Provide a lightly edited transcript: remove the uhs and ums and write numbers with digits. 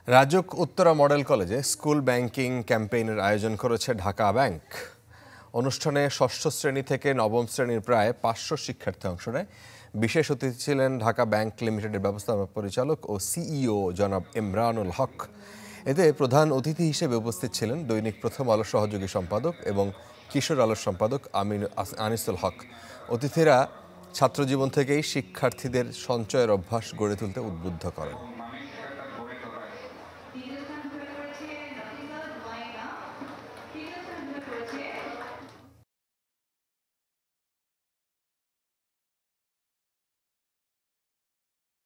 RAJUK Uttara model কলেজে school banking ক্যাম্পেইনের আয়োজন করেছে ঢাকা ব্যাংক। অনুষ্ঠানে ষষ্ঠ শ্রেণী থেকে নবম শ্রেণীর প্রায় 500 শিক্ষার্থী অংশ নেয়। বিশেষ অতিথি ছিলেন ঢাকা ব্যাংক লিমিটেডের ব্যবস্থাপক পরিচালক ও সিইও জনাব ইমরানুল হক। এতে প্রধান অতিথি হিসেবে উপস্থিত ছিলেন দৈনিক প্রথম আলো সহযোগী সম্পাদক এবং কিশোর আলোর সম্পাদক আনিসুল হক। অতিথিরা ছাত্রজীবন থেকেই শিক্ষার্থীদের সঞ্চয়ের অভ্যাস গড়ে তুলতে উদ্বুদ্ধ করেন।